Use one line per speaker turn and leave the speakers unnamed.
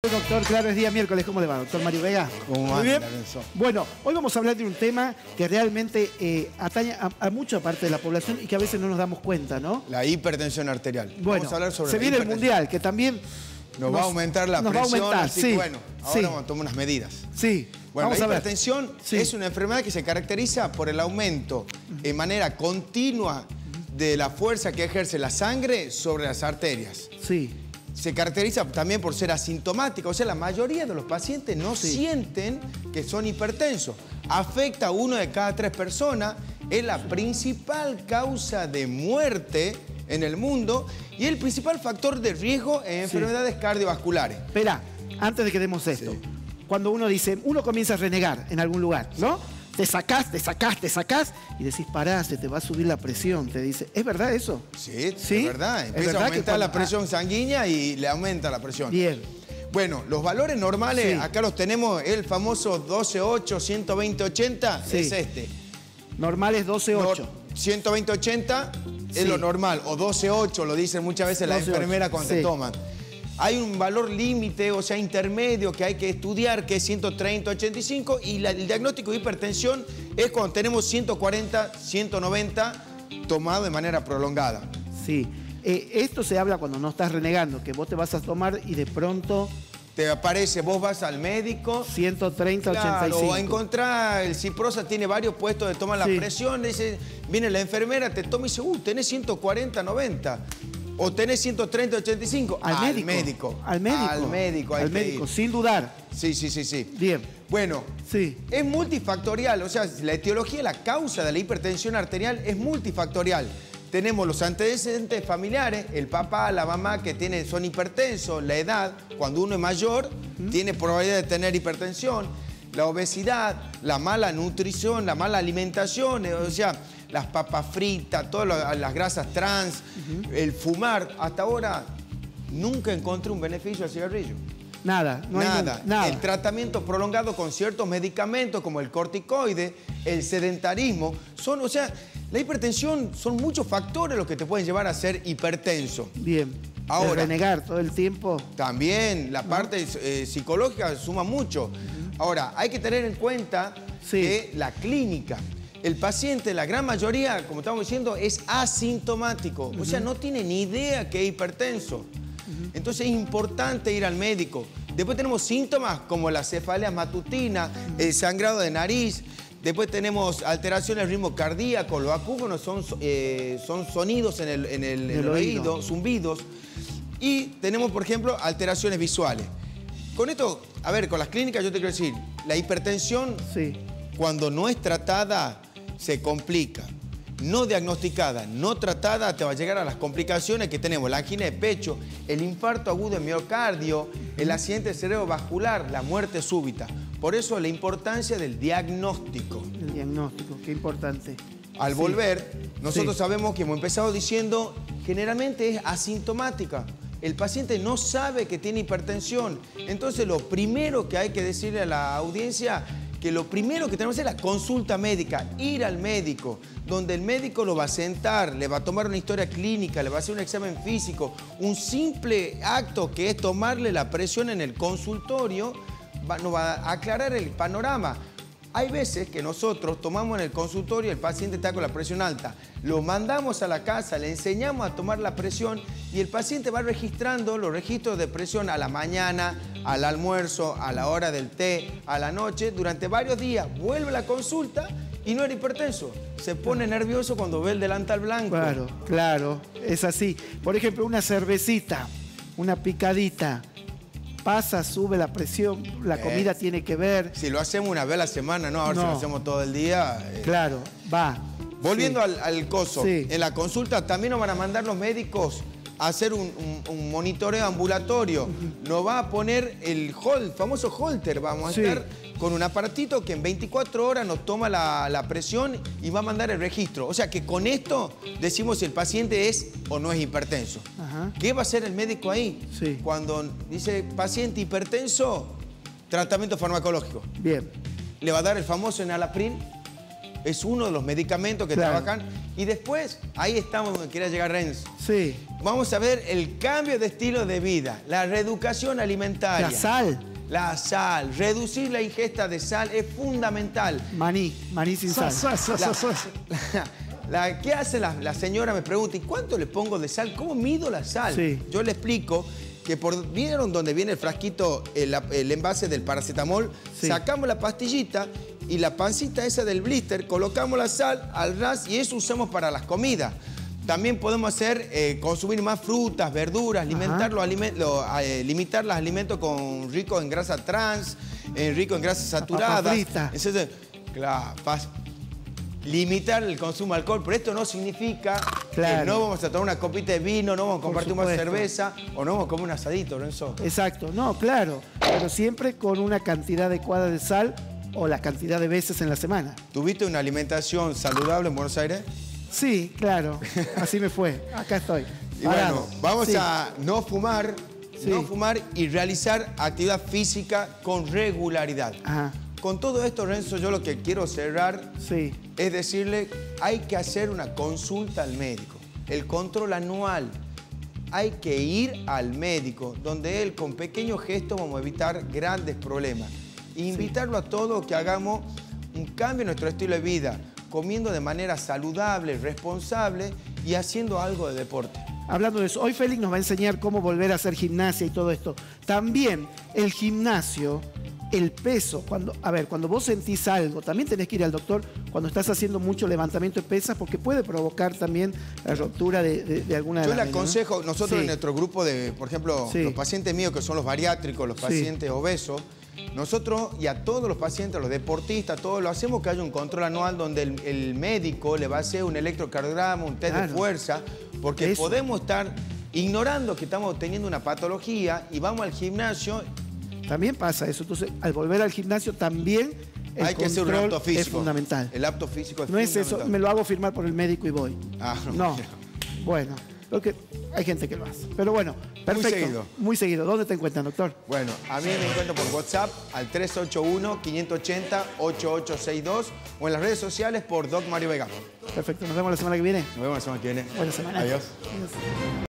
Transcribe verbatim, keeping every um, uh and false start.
Doctor, claro, es día miércoles. ¿Cómo le va, doctor Mario Vega?
¿Cómo
Muy bien.
Lorenzo?
Bueno, hoy vamos a hablar de un tema que realmente eh, atañe a, a mucha parte de la población y que a veces no nos damos cuenta, ¿no?
La hipertensión arterial.
Bueno,
vamos a hablar sobre
se
la
viene el
hipertensión.
Mundial, que también
Nos, va a aumentar la
nos va a
presión,
aumentar,
así
sí,
que bueno, ahora
sí.
vamos a tomar unas medidas.
Sí,
Bueno,
vamos
la
a ver.
hipertensión
Sí.
es una enfermedad que se caracteriza por el aumento en manera continua de la fuerza que ejerce la sangre sobre las arterias.
Sí.
Se caracteriza también por ser asintomática, o sea, la mayoría de los pacientes no
Sí.
sienten que son hipertensos. Afecta a uno de cada tres personas, es la principal causa de muerte en el mundo y el principal factor de riesgo en enfermedades cardiovasculares.
Espera, antes de que demos esto.
Sí.
Cuando uno dice, uno comienza a renegar en algún lugar, ¿no? Te sacás, te sacás, te sacás y decís, pará, se te va a subir la presión. Te dice, ¿es verdad eso?
Sí,
¿Sí?
es verdad.
¿Es
Empieza
verdad
a
que
aumentar
cuando-
la presión sanguínea y le aumenta la presión.
Bien.
Bueno, los valores normales,
Sí.
acá los tenemos, el famoso doce ocho, ciento veinte ochenta,
Sí.
es este.
Normal es doce ocho.
Nor- ciento veinte ochenta
Sí.
es lo normal, o doce ocho, lo dicen muchas veces las
doce ocho,
enfermeras cuando
sí.
te toman. Hay un valor límite, o sea, intermedio que hay que estudiar, que es ciento treinta, ochenta y cinco, y la- el diagnóstico de hipertensión es cuando tenemos ciento cuarenta, ciento noventa tomado de manera prolongada.
Sí. Eh, esto se habla cuando no estás renegando, que vos te vas a tomar y de pronto
Te aparece, vos vas al médico,
ciento treinta, ochenta y
claro,
cinco.
o encontrar, el Ciprosa tiene varios puestos de tomar la
Sí.
presión, dice, viene la enfermera, te toma y dice, uh, tenés ciento cuarenta, noventa, o tenés ciento treinta, ochenta y cinco.
Al médico.
médico.
Al médico.
Al médico, hay
Al
que
médico,
ir.
sin dudar.
Sí, sí, sí, sí.
Bien.
Bueno,
Sí.
es multifactorial, o sea, la etiología, la causa de la hipertensión arterial es multifactorial. Tenemos los antecedentes familiares, el papá, la mamá que tiene, son hipertensos, la edad, cuando uno es mayor, tiene probabilidad de tener hipertensión, la obesidad, la mala nutrición, la mala alimentación, eh, o sea, las papas fritas, todas lo- las grasas trans, el fumar. Hasta ahora nunca encontré un beneficio al cigarrillo.
Nada, no hay
Nada.
nunca- nada.
El tratamiento prolongado con ciertos medicamentos como el corticoide, el sedentarismo, son, o sea, la hipertensión son muchos factores los que te pueden llevar a ser hipertenso.
Bien.
Ahora.
De renegar todo el tiempo.
También la parte eh, psicológica suma mucho. Ahora, hay que tener en cuenta
Sí.
que la clínica, el paciente, la gran mayoría, como estamos diciendo, es asintomático. O sea, no tiene ni idea que es hipertenso. Entonces es importante ir al médico. Después tenemos síntomas como la cefalea matutina, el sangrado de nariz. Después tenemos alteraciones del ritmo cardíaco. Los acúfonos son, eh, son sonidos en el, en el- en
Del
el
oído.
oído, zumbidos. Y tenemos, por ejemplo, alteraciones visuales. Con esto, a ver, con las clínicas yo te quiero decir, la hipertensión,
Sí.
cuando no es tratada, se complica. No diagnosticada, no tratada, te va a llegar a las complicaciones que tenemos. La angina de pecho, el infarto agudo de miocardio, el accidente cerebrovascular, la muerte súbita. Por eso la importancia del diagnóstico.
El diagnóstico, qué importante.
Al
Sí.
volver, nosotros
Sí.
sabemos que hemos empezado diciendo, generalmente es asintomática. El paciente no sabe que tiene hipertensión. Entonces, lo primero que hay que decirle a la audiencia, que lo primero que tenemos que hacer es la consulta médica, ir al médico, donde el médico lo va a sentar, le va a tomar una historia clínica, le va a hacer un examen físico. Un simple acto que es tomarle la presión en el consultorio, va- nos va a aclarar el panorama. Hay veces que nosotros tomamos en el consultorio, el paciente está con la presión alta, lo mandamos a la casa, le enseñamos a tomar la presión y el paciente va registrando los registros de presión a la mañana, al almuerzo, a la hora del té, a la noche, durante varios días. Vuelve a la consulta y no era hipertenso. Se pone nervioso cuando ve el delantal blanco.
Claro, claro, es así. Por ejemplo, una cervecita, una picadita, pasa, sube la presión, la
Eh.
comida tiene que ver.
Si lo hacemos una vez a la semana, no, ahora si
No.
lo hacemos todo el día. eh.
Claro, va.
Volviendo
Sí.
al, al coso,
Sí.
en la consulta también nos van a mandar los médicos a hacer un, un- un monitoreo ambulatorio. Nos va a poner el hol, famoso holter, vamos a
Sí.
estar con un aparatito que en veinticuatro horas nos toma la, la presión y va a mandar el registro. O sea que con esto decimos si el paciente es o no es hipertenso.
Ajá.
¿Qué va a hacer el médico ahí?
Sí.
Cuando dice paciente hipertenso, tratamiento farmacológico.
Bien.
Le va a dar el famoso enalapril. es uno de los medicamentos que
Claro.
trabajan. Y después, ahí estamos donde quería llegar Renzo.
Sí.
Vamos a ver el cambio de estilo de vida, la reeducación alimentaria.
La sal.
La sal, reducir la ingesta de sal es fundamental.
Maní, maní sin sal.
Sa- sa- sa-
La-
sa-
la- la- ¿Qué hace la, la señora? Me pregunta, ¿y cuánto le pongo de sal? ¿Cómo mido la sal?
Sí.
Yo le explico que por, ¿vieron donde viene el frasquito, el, el envase del paracetamol?
Sí.
Sacamos la pastillita y la pancita esa del blister, colocamos la sal al ras y eso usamos para las comidas. También podemos hacer, eh, consumir más frutas, verduras, limitar los, aliment- lo- eh, limitar los alimentos con, ricos en grasa trans, eh, ricos en grasas saturadas.
papa frita.
Entonces, claro, fácil. Limitar el consumo de alcohol, pero esto no significa
Claro.
que no vamos a tomar una copita de vino, no vamos a
Por
compartir una
supuesto.
cerveza o no vamos a comer un asadito, Lorenzo.
Exacto, no, claro. Pero siempre con una cantidad adecuada de sal o la cantidad de veces en la semana.
¿Tuviste una alimentación saludable en Buenos Aires?
Sí, claro. Así me fue. Acá estoy.
Y
Parado.
bueno, vamos
Sí.
a no fumar,
Sí.
no fumar y realizar actividad física con regularidad.
Ajá,
Con todo esto, Renzo, yo lo que quiero cerrar
sí.
es decirle, hay que hacer una consulta al médico, el control anual. Hay que ir al médico, donde él con pequeños gestos vamos a evitar grandes problemas. E invitarlo a todos que hagamos un cambio en nuestro estilo de vida, comiendo de manera saludable, responsable y haciendo algo de deporte.
Hablando de eso, hoy Félix nos va a enseñar cómo volver a hacer gimnasia y todo esto. También el gimnasio, el peso, cuando, a ver, cuando vos sentís algo, también tenés que ir al doctor cuando estás haciendo mucho levantamiento de pesas porque puede provocar también la ruptura de, de- de alguna de
Yo le
las venas, ¿no?
aconsejo, nosotros
Sí.
en nuestro grupo de, por ejemplo,
Sí.
los pacientes míos que son los bariátricos, los
Sí.
pacientes obesos, nosotros y a todos los pacientes, los deportistas, todos lo hacemos que haya un control anual donde el, el médico le va a hacer un electrocardiograma, un test
Claro.
de fuerza, porque
Eso.
podemos estar ignorando que estamos teniendo una patología y vamos al gimnasio.
También pasa eso. Entonces, al volver al gimnasio también el
Hay que hacer un
control
apto físico.
es fundamental.
El apto físico es
No es
fundamental.
eso, me lo hago firmar por el médico y voy.
Ah, no.
No. Bueno, lo que, hay gente que lo hace. Pero bueno, perfecto.
seguido.
Muy seguido. ¿Dónde te encuentran, doctor?
Bueno, a mí me encuentro por WhatsApp al tres ocho uno, cinco ocho cero, ocho ocho seis dos o en las redes sociales por Doc Mario Vega.
Perfecto. Nos vemos la semana que viene.
Nos vemos la semana que viene.
Buena semana.
Adiós.
Adiós.